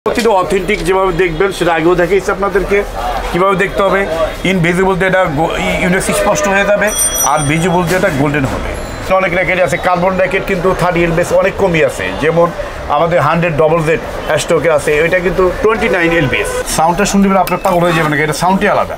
প্রতিটা অথেন্টিক যেভাবে দেখবেন সেটা আগেও দেখাইছি আপনাদেরকে কীভাবে দেখতে হবে। ইনভিজিবল দিয়ে এটা ইউনেক্স স্পষ্ট হয়ে যাবে, আর ভিজিবল দিয়ে এটা গোল্ডেন হবে। অনেক র্যাকেট আছে কার্বন র্যাকেট, কিন্তু 30 এলবিএস অনেক কমই আছে। যেমন আমাদের 100 ডবল জেড স্টকে আছে, ওইটা কিন্তু 29 এলবিএস। সাউন্ডটা শুনতে পেলে আপনার পাগল হয়ে যাবে না, এটা সাউন্ডই আলাদা,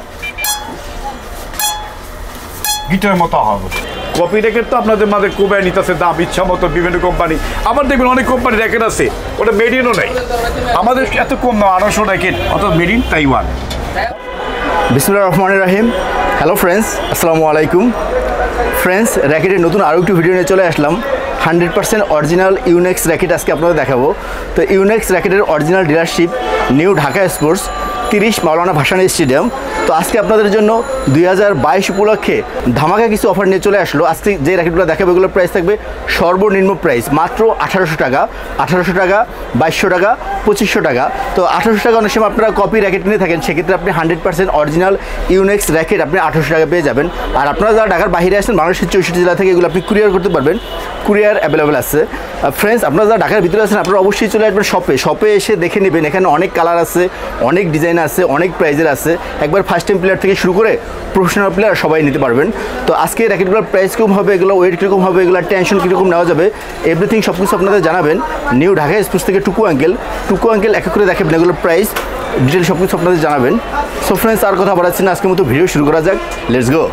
গিটারের মতো হবে। কপি র্যাকেট তো আপনাদের মাঝে কোবাই নিতেছে দাম ইচ্ছা মতো বিভিন্ন কোম্পানি। আবার দেখবেন অনেক কোম্পানি র্যাকেট আছে ওটা মেড ইনও নেই, আমাদের এত কম দাম 1800 র্যাকেট, অর্থাৎ মেড ইন তাইওয়ান। বিসমিল্লাহির রহমানির রহিম। হ্যালো ফ্রেন্ডস, আসসালামু আলাইকুম। ফ্রেন্ডস, র্যাকেটের নতুন আরও একটু ভিডিও নিয়ে চলে আসলাম। 100% অরিজিনাল ইউনেক্স র্যাকেট আজকে আপনাদের দেখাবো। তো ইউনেক্স র্যাকেটের original dealership new Dhaka sports 30 Maulana Bhasani stadium. তো আজকে আপনাদের জন্য 2022 উপলক্ষে ধামাকা কিছু অফার নিয়ে চলে আসলো। আজকে যে র্যাকেটগুলো দেখাবো এগুলোর প্রাইস থাকবে সর্বনিম্ন প্রাইস মাত্র 1800 টাকা, 1800 টাকা, 2200 টাকা, 2500 টাকা। তো 1800 টাকা অনেক সময় আপনারা কপি র্যাকেট নিয়ে থাকেন, সেক্ষেত্রে আপনি 100% অরিজিনাল ইউনেক্স র্যাকেট আপনি 1800 টাকা পেয়ে যাবেন। আর আপনারা যারা ঢাকার বাইরে আসেন, বাংলাদেশের 64 জেলা থেকে এগুলো আপনি কুরিয়ার করতে পারবেন, কুরিয়ার অ্যাভেলেবেল আছে। ফ্রেন্ডস, আপনারা যারা ঢাকার ভিতরে আছেন আপনারা অবশ্যই চলে আসবেন শপে এসে দেখে নেবেন। এখানে অনেক কালার আছে, অনেক ডিজাইন আছে, অনেক প্রাইজের আছে। একবার ফার্স্ট টাইম প্লেয়ার থেকে শুরু করে প্রফেশনাল প্লেয়ার সবাই নিতে পারবেন। তো আজকে র্যাকেটগুলোর প্রাইস কীরকম হবে, এগুলো ওয়েট কীরকম হবে, এগুলো টেনশন কীরকম নেওয়া যাবে, এভরিথিং সব কিছু আপনাদের জানাবেন নিউ ঢাকা স্পোর্টস থেকে টুকু আঙ্কেল এক করে দেখাবেন এগুলোর প্রাইস ডিটেল সব কিছু আপনাদের জানাবেন। সো ফ্রেন্ডস, আর কথা বাড়াচ্ছি না, আজকের মতো ভিডিও শুরু করা যাক। Let's go.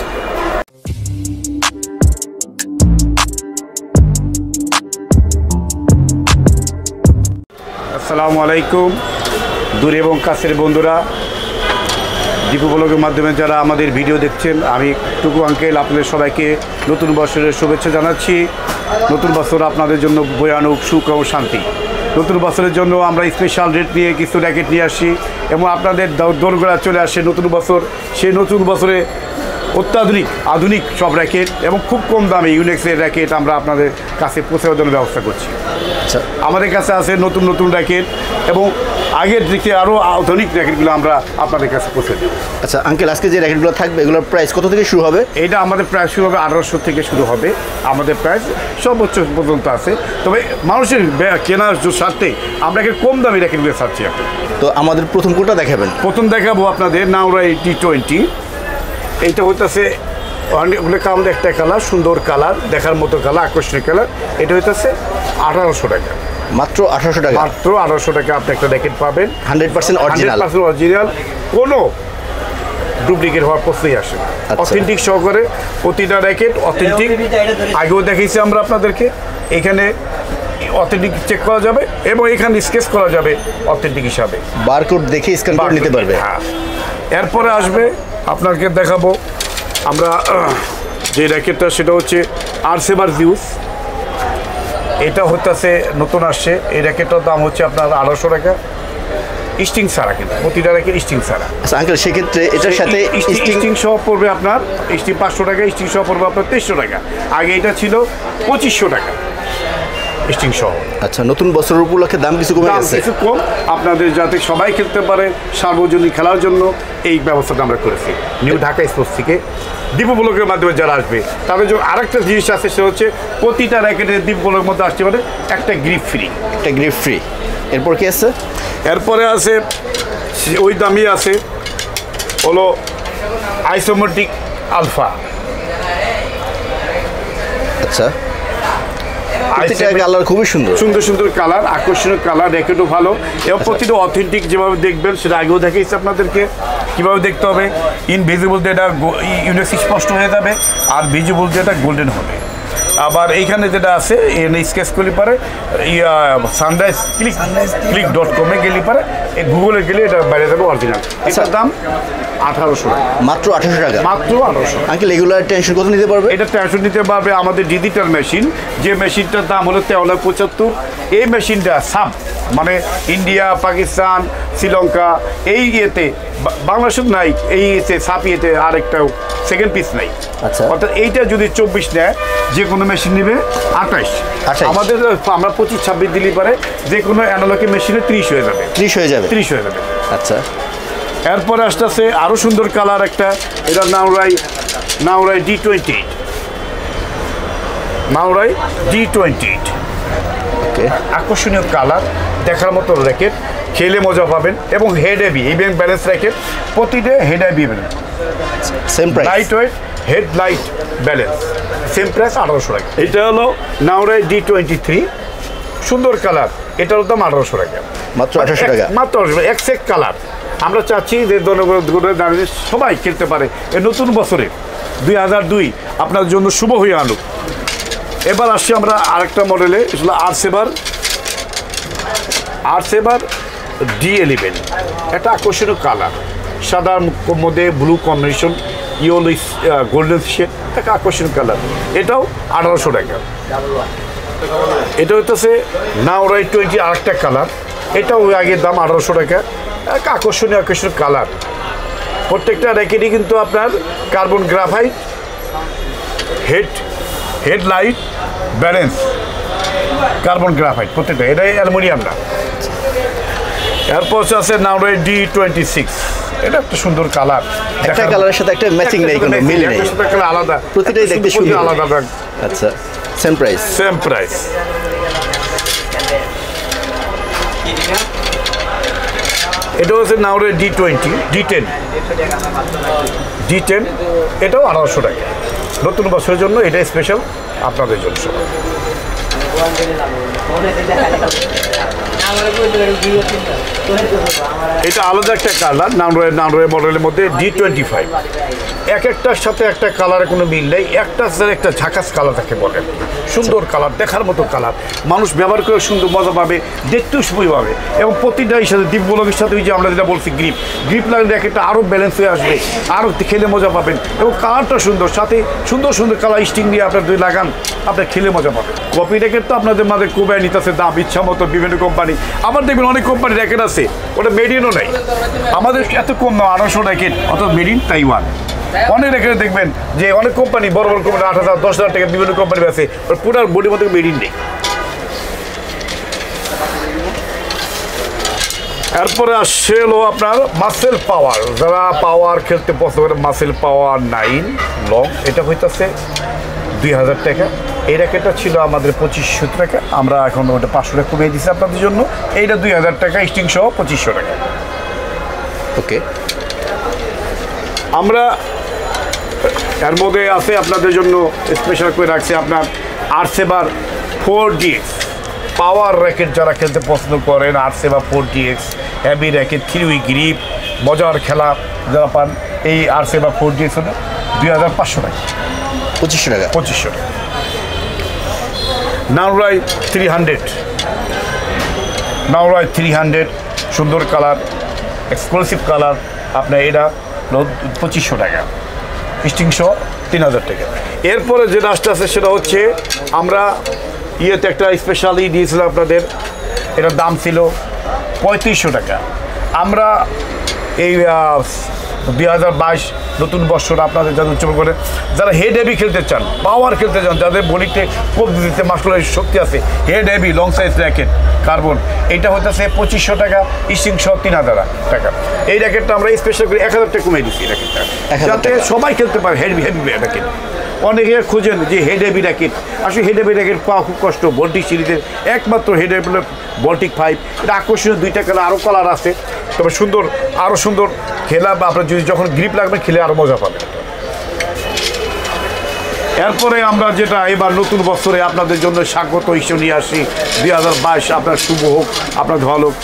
আসসালামু আলাইকুম দূর এবং কাছের বন্ধুরা, দীপু ব্লগের মাধ্যমে যারা আমাদের ভিডিও দেখছেন, আমি টুকু আঙ্কেল আপনাদের সবাইকে নতুন বছরের শুভেচ্ছা জানাচ্ছি। নতুন বছর আপনাদের জন্য বয়ে আনুক সুখ ও শান্তি। নতুন বছরের জন্য আমরা স্পেশাল রেট নিয়ে কিছু র্যাকেট নিয়ে আসি এবং আপনাদের দোরগোড়া চলে আসে নতুন বছর। সেই নতুন বছরে আধুনিক সব র্যাকেট এবং খুব কম দামে ইউনেক্সের র্যাকেট আমরা আপনাদের কাছে পৌঁছে দেওয়ার ব্যবস্থা করছি। আচ্ছা, আমাদের কাছে আছে নতুন র্যাকেট এবং আগের দিকে আরও আধুনিক র্যাকেটগুলো আমরা আপনাদের কাছে পৌঁছে দেব। আচ্ছা আঙ্কেল, আজকে যে র্যাকেটগুলো থাকবে এগুলোর প্রাইস কত থেকে শুরু হবে? এটা আমাদের প্রাইস শুরু হবে 1800 থেকে শুরু হবে। আমাদের প্রাইস সর্বোচ্চ পর্যন্ত আছে, তবে মানুষের কেনার স্বার্থে আমরা কম দামি র্যাকেটগুলো ছাড়ছি এখন। তো আমাদের প্রথম কোনটা দেখাবেন? প্রথম দেখাবো আপনাদের নাওরা T20। এইটা হইতেছে অনেকগুলো আমাদের একটা কালার, সুন্দর কালার, দেখার মতো কালার, আকর্ষণীয় কালার। এটা হইতেছে 1800 টাকা, মাত্র 1800 টাকা। মাত্র 1800 টাকা আপনি একটা র্যাকেট পাবেন 100% অরিজিনাল, কোনো ডুপ্লিকেট হওয়ার প্রশ্নই আসে না। অথেন্টিক সহকারে প্রতিটা র্যাকেট অথেন্টিক, আগেও দেখিয়েছি আমরা আপনাদেরকে। এখানে অথেন্টিক চেক করা যাবে এবং এখানে স্কেচ করা যাবে অথেন্টিক হিসাবে, বারকোড দেখে স্ক্যান করে নিতে পারবে। হ্যাঁ, এরপরে আসবে আপনাকে দেখাবো আমরা যে র্যাকেটটা, সেটা হচ্ছে আরসেভার জিউস। এটা হচ্ছে নতুন আসছে। এই র্যাকেটটার দাম হচ্ছে আপনার 1800 টাকা, স্টিং ছাড়া, কিন্তু প্রতিটা র্যাকেট স্টিং ছাড়া। আচ্ছা আঙ্কেল, সেক্ষেত্রে এটার সাথে স্টিং সহ পড়বে আপনার স্টিং 500 টাকা, স্টিং সহ পড়বে আপনার 2300 টাকা। আগে এটা ছিল 2500 টাকা স্টিং সহ। আচ্ছা, নতুন বছরের উপলক্ষে দাম কিছু কমে গেছে, কিছু কম, আপনাদের যাতে সবাই খেলতে পারে সার্বজনীন খেলার জন্য এই ব্যবস্থাটা আমরা করেছি নিউ ঢাকা স্পোর্টস থেকে। দীপু ব্লগের মাধ্যমে যারা আসবে তাদের জন্য আরেকটা জিনিস আছে, সেটা হচ্ছে প্রতিটা র্যাকেটের দীপু ব্লগের মধ্যে আসতে পারে একটা গ্রিপ ফ্রি। এরপর কি আছে? এরপরে আছে ওই দামি আছে হলো আইসোমেট্রিক আলফা। আচ্ছা, কালার খুবই সুন্দর কালার, আকর্ষণীয় কালার, র্যাকেটও ভালো এবং প্রতিটা অথেন্টিক যেভাবে দেখবেন সেটা আগেও দেখিয়েছি আপনাদেরকে কীভাবে দেখতে হবে। ইনভিজিবল দিয়ে এটা ইউনেক্স স্পষ্ট হয়ে যাবে, আর ভিজিবল দিয়ে এটা গোল্ডেন হবে। আবার এইখানে যেটা আছে এখানে স্কেচ করলে পারে সানরাইজ ক্লিক.com গেলে পারে, গুগলে গেলে এটা বাইরে যাবে অরিজিনাল। এটার দাম 1800 টাকা, মাত্র 1800 টাকা, মাত্র 1800। আঙ্কেল, এগুলোর টেনশন কত নিতে পারবে? এটা টেনশন নিতে পারবে আমাদের ডিজিটাল মেশিন, যে মেশিনটার দাম হলো 1375। এই মেশিনটা সাব মানে ইন্ডিয়া, পাকিস্তান, শ্রীলঙ্কা এই ইয়েতে, বাংলাদেশ নাই, এই ইয়েতে সাপ ইয়েতে আরেকটা সেকেন্ড পিস নাই। আচ্ছা, অর্থাৎ এইটা যদি 24 নেয়, যে কোনো মেশিন নেবে 28। আমাদের আমরা 25-26 দিলেই পারে, যে কোনো অ্যানালগ মেশিনে 30 হয়ে যাবে। আচ্ছা, এরপরে আসতেছে আরও সুন্দর কালার একটা, এটার নাওরাই D28। আকর্ষণীয় কালার, দেখার মতো র্যাকেট। খেলে মজা পাবেন এবং head heavy even balance racket প্রতিটা head heavy same price light weight head light balance same price 1800 টাকা এটা হলো নাওরাই D23 সুন্দর কালার এটার দাম 1800 টাকা মাত্র 1800 টাকা মাত্র এক্সেক্ট কালার আমরা চাচ্ছি যে দাঁড়িয়ে সবাই খেলতে পারে এই নতুন বছরে 2002 আপনার জন্য শুভ হয়ে আনুক এবার আসছি আমরা আরেকটা মডেলে এগুলো আর সেভার D11 একটা আকর্ষণীয় কালার সাদার মধ্যে blue combination yellow golden shade একটা আকর্ষণীয় কালার এটাও 1800 টাকা এটা হচ্ছে নাওরাই 20 আরেকটা কালার এটাও আগের দাম 1800 টাকা এক আকর্ষণীয় কালার প্রত্যেকটা র্যাকেটই কিন্তু আপনার carbon graphite head light balance carbon graphite প্রত্যেকটা এটাই অ্যালুমিনিয়াম না এরপর আছে নাওরাই D26 এটা একটা সুন্দর কালার একটা কালারের সাথে একটা ম্যাচিং নেই কোনো মিল নেই আলাদা প্রতিটাই দেখতে সুন্দর আলাদা আচ্ছা সেম প্রাইস এটা হচ্ছে নাওরাই D10 এটাও 1800 টাকা নতুন বছরের জন্য এটা স্পেশাল আপনাদের জন্য এটা আলাদা একটা কালার নাওরাই মডেলের মধ্যে D25 এক একটার সাথে একটা কালারে কোনো মিল নেই একটা ঝাকাস কালার তাকে বলে সুন্দর কালার দেখার মতো কালার মানুষ ব্যবহার করে সুন্দর মজা পাবে দেখতেও সুবিধা পাবে এবং প্রতিটাই সাথে দ্বীপগুলোর সাথে ওই যে আমরা যেটা বলছি গ্রিপ লাগলে একটা আরও ব্যালেন্স হয়ে আসবে আরও খেলে মজা পাবেন এবং কালারটা সুন্দর সাথে সুন্দর কালার স্টিং দিয়ে আপনার দুই লাগান আপনার খেলে মজা পাবেন কপি র্যাকেট তো আপনাদের মাঝে কোবায় নিতেছে দাম ইচ্ছা মতো বিভিন্ন কোম্পানি আবার দেখবেন অনেক কোম্পানি র্যাকেট আছে ওটা মেড ইনও নেই আমাদের এত কম দাম 1800 র্যাকেট অর্থাৎ মেড ইন তাইওয়ান অনেক র্যাকেট দেখবেন যে অনেক কোম্পানি বড় কোম্পানি 8,000 10,000 টাকা বিভিন্ন কোম্পানি আছে ওর পুরো বডির মধ্যে মেড ইন নেই এরপরে আসছে হলো আপনার মাসেল পাওয়ার যারা পাওয়ার খেলতে পছন্দ করে মাসেল পাওয়ার 9 লং এটা হইতেছে 2000 টাকা এই র্যাকেটটা ছিল আমাদের 2500 টাকা আমরা এখন ওটা 500 টাকা কমিয়ে দিচ্ছি আপনাদের জন্য এইটা 2000 টাকা স্টিং সহ 2500 টাকা ওকে আমরা এর মধ্যে আছে আপনাদের জন্য স্পেশাল করে রাখছি আপনার আর7 4DX পাওয়ার র্যাকেট যারা খেলতে পছন্দ করেন আর7 4DX heavy racket 3 week grip মজার খেলা যারা পান এই আর7 4DX হলো 2500 টাকা 2500 টাকা নাওরাই 300 সুন্দর কালার এক্সক্লুসিভ কালার আপনার এটা 2500 টাকা স্টিং সহ 3000 টাকা এরপরে যে রাস্তা আছে সেটা হচ্ছে আমরা ইয়েতে একটা স্পেশালি দিয়েছিলাম আপনাদের এটার দাম ছিল 3500 টাকা আমরা এই 2022 নতুন বছর আপনাদের যাদের উচ্চ করে যারা হেড হেভি খেলতে চান পাওয়ার খেলতে চান যাদের বডিতে কোপ দিতে মাস্কুলার শক্তি আছে head heavy long size racket carbon এইটা হতেছে 2500 টাকা স্টিং সহ 3000 টাকা এই র্যাকেটটা আমরা স্পেশাল করে 1000 টাকা কমিয়ে দিচ্ছি র্যাকেটটা যাতে সবাই খেলতে পারে হেভি র্যাকেট অনেকে খোঁজেন যে হেড হেভি র্যাকেট আসলে হেড হেভি র্যাকেট পাওয়া খুব কষ্ট বল্টিক সিরিজের একমাত্র হেড হেভি বল্টিক 5 এটা আকর্ষণীয় 2টা কালার আরও কালার আছে তবে আরও সুন্দর খেলা বা আপনার যদি যখন গ্রিপ লাগবে খেলে আরও মজা পাবেন এরপরে আমরা যেটা এবার নতুন বছরে আপনাদের জন্য স্বাগত হিসেবে নিয়ে আসি 2022 আপনার শুভ হোক আপনার ভালো হোক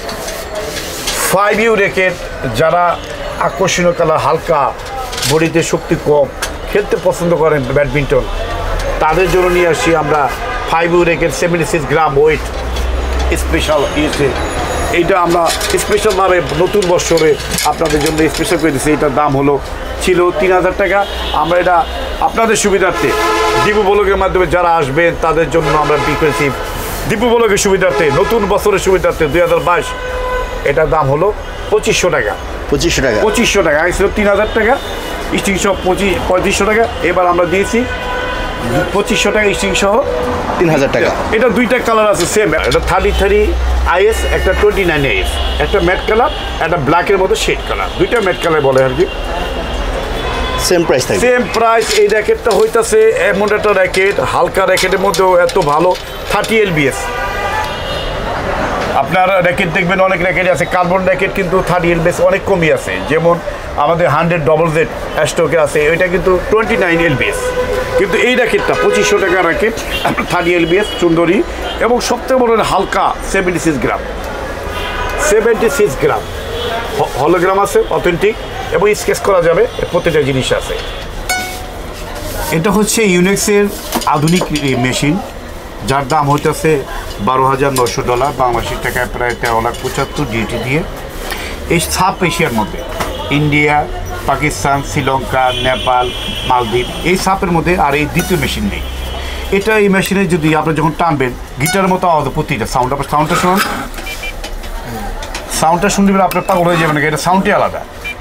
5U র্যাকেট যারা আকর্ষণীয় কালার হালকা বডিতে শক্তি কম খেলতে পছন্দ করেন ব্যাডমিন্টন তাদের জন্য নিয়ে আসি আমরা 5U র্যাকেট 76 গ্রাম ওয়েট স্পেশাল ইয়েছে এইটা আমরা স্পেশালভাবে নতুন বছরে আপনাদের জন্য স্পেশাল করে দিচ্ছি এটার দাম ছিল 3000 টাকা আমরা এটা আপনাদের সুবিধার্থে দীপু ব্লগের মাধ্যমে যারা আসবেন তাদের জন্য আমরা বিক্রেছি দীপু ব্লগের সুবিধার্থে নতুন বছরের সুবিধার্থে 2022 এটার দাম 2500 টাকা 2500 টাকা আগে ছিল 3000 টাকা স্টিং সহ 3500 টাকা এবার আমরা দিয়েছি 2500 টাকা স্টিং সহ 3000 টাকা এটা 2টা কালার আছে সেম এটা 33 IS একটা 29 IS একটা ম্যাট কালার একটা ব্ল্যাকের মতো শেড কালার 2টা ম্যাট কালার বলে আর কি সেম প্রাইস এই র্যাকেটটা হইতাছে এমন একটা র্যাকেট হালকা র্যাকেটের মধ্যেও এত ভালো 30 LBS আপনার র্যাকেট দেখবেন অনেক র্যাকেট আছে, কার্বন র্যাকেট কিন্তু 30 বেস অনেক কমই আছে, যেমন আমাদের 100 ডবল জেড স্টকে আছে, এটা কিন্তু 29 এলবিএস। কিন্তু এই র্যাকেটটা 2500 টাকা র্যাকেট, 30 এলবিএস সুন্দরী, এবং সবথেকে বড় হালকা 76 গ্রাম, 76 গ্রাম হলোগ্রাম আছে, অথেন্টিক, এবং স্কেচ করা যাবে, প্রত্যেকটা জিনিস আছে। এটা হচ্ছে ইউনেক্সের আধুনিক মেশিন, যার দাম হইতেছে $12,900, বাংলাদেশের টাকায় প্রায় 13,75,000 ডিউটি দিয়ে। এই সাব এশিয়ার মধ্যে ইন্ডিয়া, পাকিস্তান, শ্রীলঙ্কা, নেপাল, মালদ্বীপ, এই সাপের মধ্যে আর এই দ্বিতীয় মেশিন নেই। এটা এই মেশিনে যদি আপনি যখন টানবেন গিটারের মতো আওয়াজ, প্রতিটা সাউন্ডটা শুনুন, সাউন্ডটা শুনলে আপনার পাগল হয়ে যাবে না, এটা সাউন্ডই আলাদা,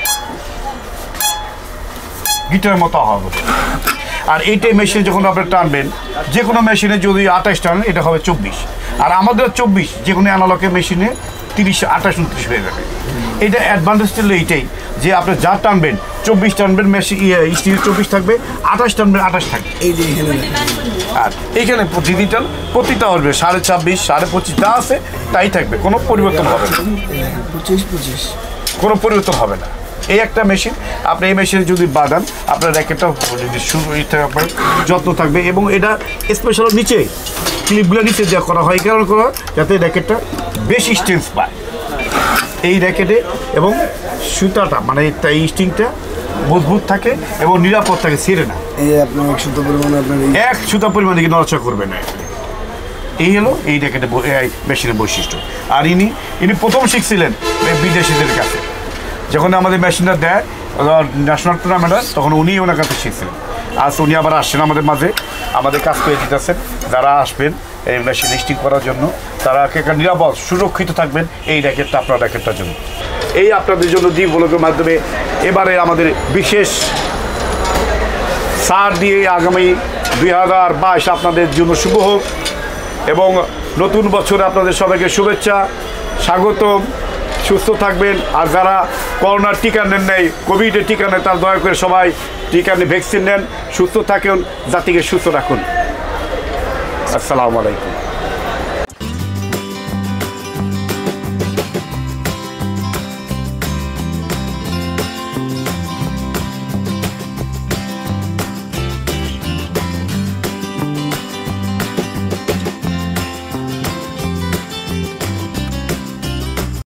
গিটারের মতো আওয়াজ হবে। আর এইটাই মেশিনে যখন আপনি টানবেন, যে কোনো মেশিনে যদি 28 টানেন এটা হবে 24, আর আমাদের 24 যে কোনো অ্যানালগের মেশিনে 30, 28, 29 হয়ে যাবে। এটা অ্যাডভান্টেজ ছিল এইটাই যে আপনি যা টানবেন 24 টানবেন, মেশিন স্টিল 24 থাকবে, 28 টানবেন 28 থাকবে। আর এইখানে ডিজিটাল প্রতিটা আসবে 26.5, 25.5 যা আছে তাই থাকবে, কোনো পরিবর্তন হবে না, 25 কোনো পরিবর্তন হবে না। এই একটা মেশিন, আপনি এই মেশিনে যদি বাঁধান আপনার র্যাকেটটা যত্ন থাকবে, এবং এটা স্পেশাল নিচে ক্লিপগুলো নিচে যা করা হয়, কারণ করা যাতে র্যাকেটটা বেশি স্ট্রেন্থ পায় এই র্যাকেটে, এবং সুতাটা মানে এই স্টিংটা মজবুত থাকে এবং নিরাপদ থাকে, ছেড়ে না, এক সুতা পরিমাণে নড়াচড়া করবে না। এই হলো এই র্যাকেটে মেশিনের বৈশিষ্ট্য। আর ইনি প্রথম শিখছিলেন বিদেশিদের কাছে, যখন আমাদের মেশিনটা দেয় ন্যাশনাল টুর্নামেন্টে, তখন উনি ওনার কাছে শিখছিলেন। আজ উনি আবার আসছেন আমাদের মাঝে, আমাদের কাজ করে দিতেছেন। যারা আসবেন এই মেশিন স্টিং করার জন্য, তারা নিরাপদ সুরক্ষিত থাকবেন এই র্যাকেটটা, আপনার র্যাকেটটার জন্য। এই আপনাদের জন্য দ্বীপ ব্লগের মাধ্যমে এবারে আমাদের বিশেষ ছাড় দিয়ে আগামী 2022 আপনাদের জন্য শুভ হোক, এবং নতুন বছরে আপনাদের সবাইকে শুভেচ্ছা, স্বাগতম, সুস্থ থাকবেন। আর যারা করোনার টিকা নেন নাই, কোভিডের টিকা নেন, তারা দয়া করে সবাই টিকা নিয়ে ভ্যাকসিন নেন, সুস্থ থাকুন, জাতিকে সুস্থ রাখুন। আসসালামু আলাইকুম।